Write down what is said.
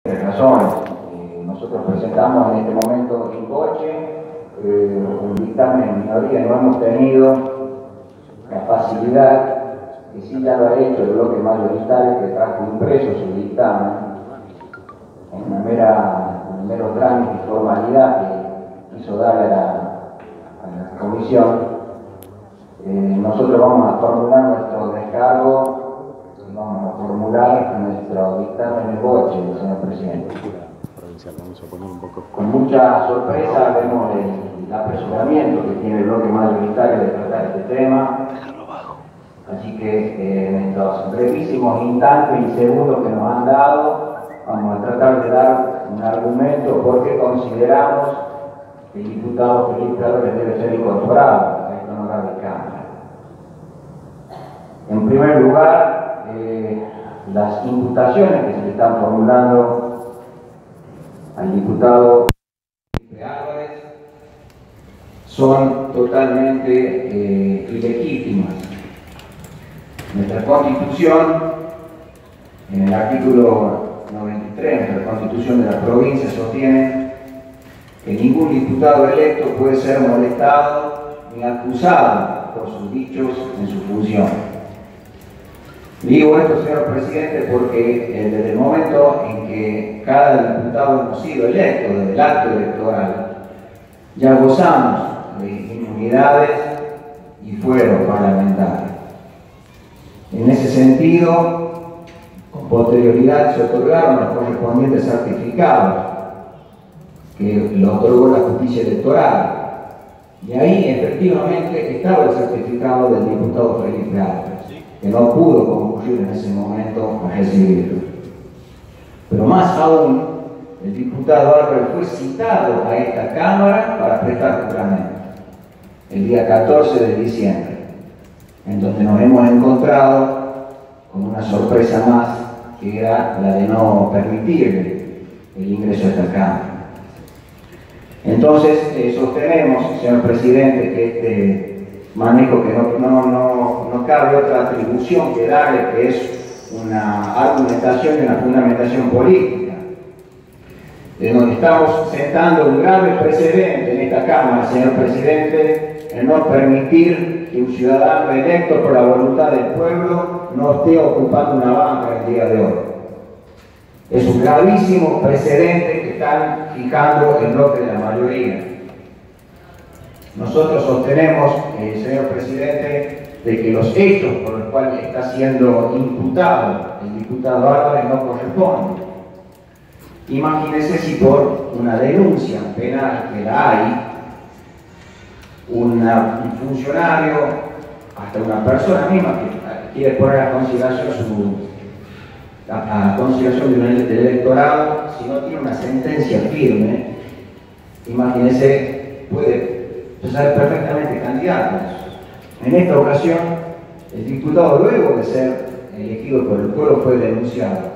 Razones. Nosotros presentamos en este momento en coche un dictamen en minoría. No hemos tenido la facilidad, que sí ya lo ha hecho el bloque mayoritario, que trajo impreso su dictamen en un mero trámite y formalidad que quiso darle a la comisión. Nosotros vamos a formular nuestro descargo, vamos a formular nuestro dictamen en coche, señor presidente. Con mucha sorpresa vemos el apresuramiento que tiene el bloque mayoritario de tratar este tema. Así que en estos brevísimos instantes y segundos que nos han dado, vamos a tratar de dar un argumento por qué consideramos que el diputado Felipe Álvarez debe ser incorporado a esta honorable Cámara. En primer lugar, las imputaciones que se le están formulando al diputado Felipe Álvarez son totalmente ilegítimas. Nuestra Constitución, en el artículo 93 de la Constitución de la provincia, sostiene que ningún diputado electo puede ser molestado ni acusado por sus dichos en su función. Digo esto, señor presidente, porque desde el momento en que cada diputado hemos sido electos, desde el acto electoral, ya gozamos de inmunidades y fueros parlamentarios. En ese sentido, con posterioridad se otorgaron los correspondientes certificados que lo otorgó la justicia electoral. Y ahí efectivamente estaba el certificado del diputado Felipe Álvarez, que no pudo concurrir en ese momento a recibirlo. Pero más aún, el diputado Álvarez fue citado a esta Cámara para prestar juramento el día 14 de diciembre, en donde nos hemos encontrado con una sorpresa más, que era la de no permitirle el ingreso a esta Cámara. Entonces, sostenemos, señor presidente, que este manejo, que no cabe otra atribución que darle, que es una argumentación y una fundamentación política, de donde estamos sentando un grave precedente en esta Cámara, señor presidente, en no permitir que un ciudadano electo por la voluntad del pueblo no esté ocupando una banca el día de hoy. Es un gravísimo precedente que están fijando el bloque de la mayoría. Nosotros sostenemos, señor presidente, de que los hechos por los cuales está siendo imputado el diputado Álvarez no corresponden. Imagínense si por una denuncia penal que la hay, un funcionario, hasta una persona misma que quiere poner a consideración de un electorado, si no tiene una sentencia firme, imagínense, puede ser perfectamente candidato. En esta ocasión, el diputado, luego de ser elegido por el pueblo, fue denunciado.